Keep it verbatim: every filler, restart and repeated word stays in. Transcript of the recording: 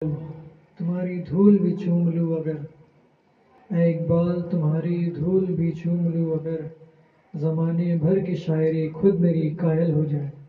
तुम्हारी धूल भी चूम लूँ अगर, ऐ इकबाल तुम्हारी धूल भी चूम लूँ अगर, ज़माने भर की शायरी खुद मेरी कायल हो जाए।